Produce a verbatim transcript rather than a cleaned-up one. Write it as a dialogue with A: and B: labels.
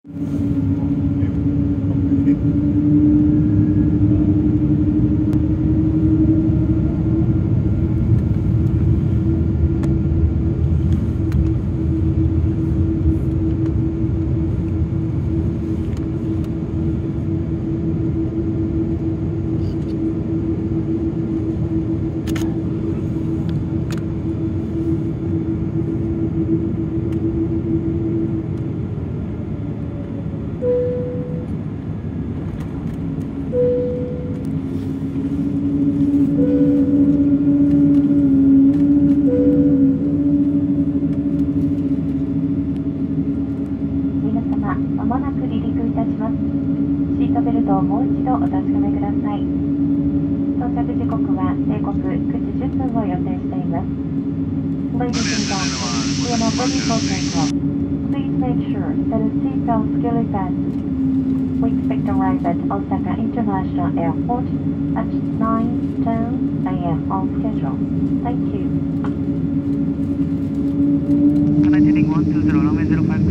A: まもなく離陸いたします。シートベルトをもう一度お確かめください。到着時刻は定刻くじじゅっぷんを予定しています。Ladies and gentlemen, we are now ready for takeoff. Please make sure that the seatbelt is securely fastened. We expect to arrive at Osaka International Airport at nine ten a m on schedule. Thank you.
B: Connecting one two zero, runway zero five.